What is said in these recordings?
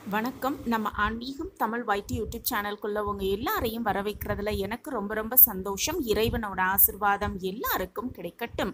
வணக்கம். நம்ம ஆன்மீகம் தமிழ் வைட்டி யூடியூப் சேனலுக்குள்ள உங்க எல்லாரையும் வர வைக்கிறதுல எனக்கு ரொம்ப சந்தோஷம். இறைவனோட ஆசீர்வாதம் எல்லாருக்கும் கிடைக்கட்டும்.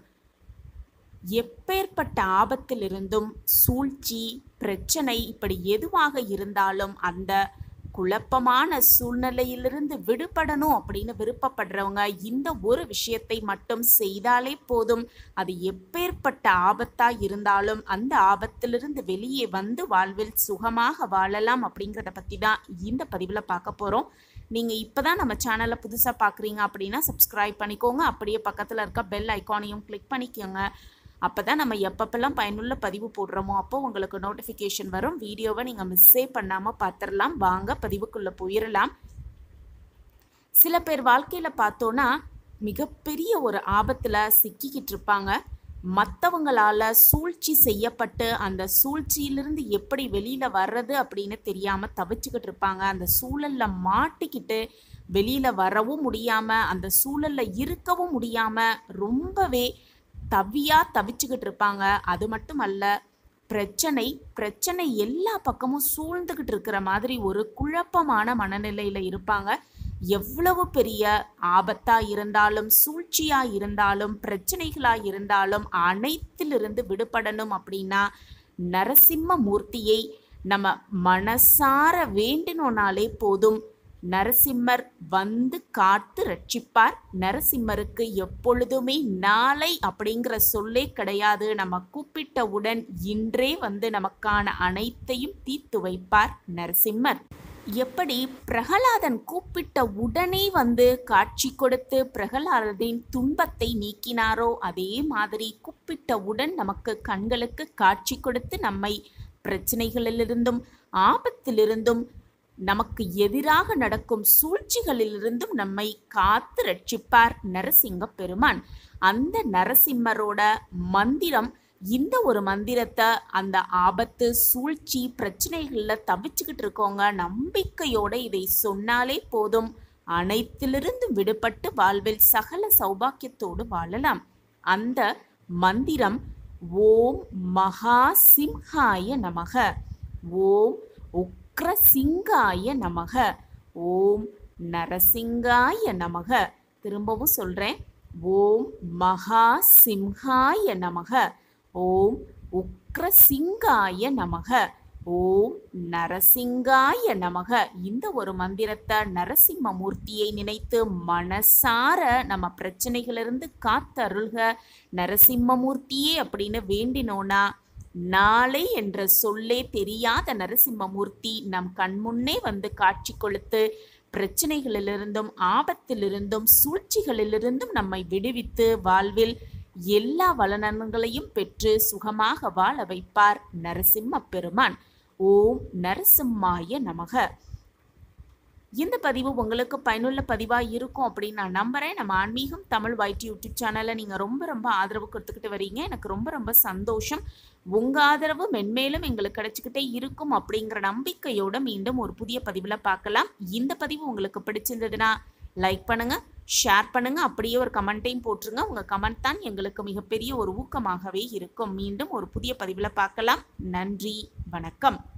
எப்பேற்பட்ட ஆபத்திலிருந்தும் சூழ்ச்சி, பிரச்சனை இப்படி எதுவாக இருந்தாலும் அந்த குழப்பமான சூழ்நிலையிலிருந்து விடுபடணும் அப்படின்னு விருப்பப்படுறவங்க இந்த ஒரு விஷயத்தை மட்டும் செய்தாலே போதும். அது எப்பேற்பட்ட ஆபத்தா இருந்தாலும் அந்த ஆபத்திலிருந்து வெளியே வந்து வாழ்வில் சுகமாக வாழலாம் அப்படிங்கிறத பற்றி தான் இந்த பதிவில் பார்க்க போகிறோம். நீங்கள் இப்போ தான் நம்ம சேனலை புதுசாக பார்க்குறீங்க அப்படின்னா சப்ஸ்கிரைப் பண்ணிக்கோங்க. அப்படியே பக்கத்தில் இருக்க பெல் ஐக்கானையும் கிளிக் பண்ணிக்கோங்க. அப்போ தான் நம்ம எப்பப்பெல்லாம் பயனுள்ள பதிவு போடுறோமோ அப்போ உங்களுக்கு நோட்டிஃபிகேஷன் வரும். வீடியோவை நீங்கள் மிஸ்ஸே பண்ணாமல் பார்த்துடலாம். வாங்க பதிவுக்குள்ளே போயிடலாம். சில பேர் வாழ்க்கையில் பார்த்தோன்னா மிகப்பெரிய ஒரு ஆபத்தில் சிக்கிக்கிட்டு இருப்பாங்க. மற்றவங்களால் சூழ்ச்சி செய்யப்பட்டு அந்த சூழ்ச்சியிலிருந்து எப்படி வெளியில் வர்றது அப்படின்னு தெரியாமல் தவிச்சுக்கிட்டு இருப்பாங்க. அந்த சூழலில் மாட்டிக்கிட்டு வெளியில் வரவும் முடியாமல் அந்த சூழலில் இருக்கவும் முடியாமல் ரொம்பவே தவிச்சுக்கிட்டு இருப்பாங்க. அது மட்டும் அல்ல, பிரச்சனை எல்லா பக்கமும் சூழ்ந்துக்கிட்டு இருக்கிற மாதிரி ஒரு குழப்பமான மனநிலையில் இருப்பாங்க. எவ்வளவு பெரிய ஆபத்தாக இருந்தாலும் சூழ்ச்சியாக இருந்தாலும் பிரச்சனைகளாக இருந்தாலும் அனைத்திலிருந்து விடுபடணும் அப்படின்னா நரசிம்ம மூர்த்தியை நம்ம மனசார வேண்டினோனாலே போதும். நரசிம்மர் வந்து காத்து ரட்சிப்பார். நரசிம்மருக்கு எப்பொழுதுமே நாளை அப்படிங்கிற சொல்லே கிடையாது. நம்ம கூப்பிட்டவுடன் இன்றே வந்து நமக்கான அனைத்தையும் தீர்த்து வைப்பார் நரசிம்மர். எப்படி பிரகலாதன் கூப்பிட்ட உடனே வந்து காட்சி கொடுத்து பிரகலாதனின் துன்பத்தை நீக்கினாரோ அதே மாதிரி கூப்பிட்டவுடன் நமக்கு கண்களுக்கு காட்சி கொடுத்து நம்மை பிரச்சனைகளிலிருந்தும் ஆபத்திலிருந்தும் நமக்கு எதிராக நடக்கும் சூழ்ச்சிகளிலிருந்தும் நம்மை காத்து ரட்சிப்பார் நரசிங்க பெருமான். அந்த நரசிம்மரோட மந்திரம், இந்த ஒரு மந்திரத்தை அந்த ஆபத்து சூழ்ச்சி பிரச்சனைகளில் தவிச்சுக்கிட்டு இருக்கவங்க நம்பிக்கையோட இதை சொன்னாலே போதும். அனைத்திலிருந்து விடுபட்டு வாழ்வில் சகல சௌபாக்கியத்தோடு வாழலாம். அந்த மந்திரம் ஓம் மகா சிம்ஹாய நமக, ஓம் சிங்காய நமக, ஓம் நரசிங்காய நமக. திரும்பவும் சொல்றேன், ஓம் மகா சிம்ஹாய நமக, ஓம் உக்ரசிங்காய நமக, ஓம் நரசிங்காய நமக. இந்த ஒரு மந்திரத்தை நரசிம்ம மூர்த்தியை நினைத்து மனசார நம்ம பிரச்சனைகளிலிருந்து காத்தருள்க நரசிம்ம மூர்த்தியே அப்படின்னு வேண்டினோனா நாளை என்ற சொல்லே தெரியாத நரசிம்மமூர்த்தி நம் கண்முன்னே வந்து காட்சி கொடுத்து பிரச்சனைகளிலிருந்தும் ஆபத்திலிருந்தும் சூழ்ச்சிகளிலிருந்தும் நம்மை விடுவித்து வாழ்வில் எல்லா வளனங்களையும் பெற்று சுகமாக வாழ வைப்பார் நரசிம்ம பெருமான். ஓம் நரசிம்மாய நமக. இந்த பதிவு உங்களுக்கு பயனுள்ள பதிவாக இருக்கும் அப்படின்னு நான் நம்புகிறேன். நம்ம ஆன்மீகம் தமிழ் வைட்டி யூடியூப் சேனலை நீங்கள் ரொம்ப ஆதரவு கொடுத்துக்கிட்டு வரீங்க. எனக்கு ரொம்ப சந்தோஷம். உங்கள் ஆதரவு மென்மேலும் எங்களுக்கு கிடைச்சிக்கிட்டே இருக்கும் அப்படிங்கிற நம்பிக்கையோடு மீண்டும் ஒரு புதிய பதிவில் பார்க்கலாம். இந்த பதிவு உங்களுக்கு பிடிச்சிருந்ததுன்னா லைக் பண்ணுங்கள், ஷேர் பண்ணுங்கள், அப்படியே ஒரு கமெண்ட்டையும் போட்டுருங்க. உங்கள் கமெண்ட் தான் எங்களுக்கு மிகப்பெரிய ஒரு ஊக்கமாகவே இருக்கும். மீண்டும் ஒரு புதிய பதிவில் பார்க்கலாம். நன்றி, வணக்கம்.